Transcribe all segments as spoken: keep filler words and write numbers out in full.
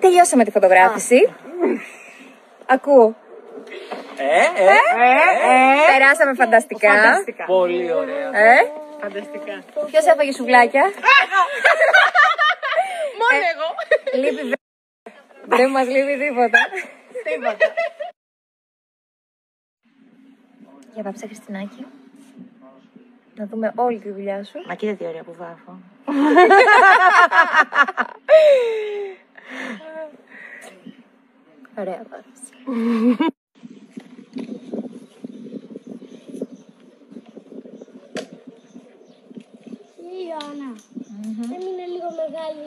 Τελειώσαμε τη φωτογράφηση. Ακούω. Ε, ε, ε, Περάσαμε φανταστικά. Φανταστικά. πολύ ωραία. Ε, Φανταστικά. ποιος έφαγε σουβλάκια? Μόνο εγώ. Λείπει βε... Δεν μας λείπει τίποτα. Τίποτα. Για πάψε Χριστινάκη. Να δούμε όλη τη δουλειά σου. Μα κοίτα τι ωραία που βάφω. Ωραία πάψε. Η Ιωάννα, δεν είναι λίγο μεγάλη.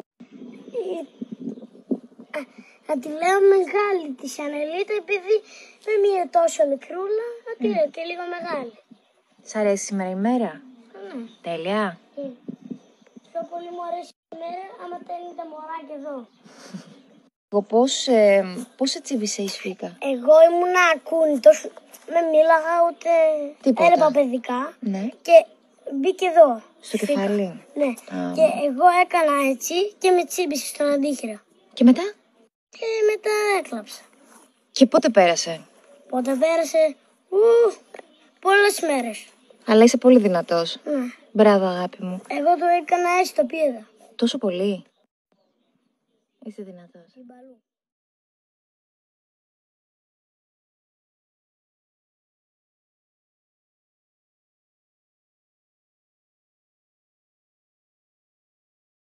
Α, να τη λέω μεγάλη τη Ανελίτα, επειδή δεν είναι τόσο μικρούλα, να τη λέω και λίγο μεγάλη. Σ' αρέσει σήμερα η μέρα? Ναι. Τέλεια. Πιο πολύ μου αρέσει η μέρα άμα τα είναι τα μωράκια εδώ. Εγώ πώς, ε, πώς σε τσίβησε η σφίκα? Εγώ ήμουν ακούνητος, δεν μίλαγα ούτε Τίποτα. έλεπα παιδικά Ναι. και μπήκε εδώ. Στο σφίκα. κεφάλι. Ναι. Α. Και εγώ έκανα έτσι και με τσίμπησε στον αντίχειρα. Και μετά? Και μετά έκλαψα. Και πότε πέρασε? Πότε πέρασε, ου, πολλές μέρες. Αλλά είσαι πολύ δυνατός. Ναι. Μπράβο αγάπη μου. Εγώ το έκανα έτσι, το πήρα. Τόσο πολύ. Είσαι δυνατός. Συμπαλού.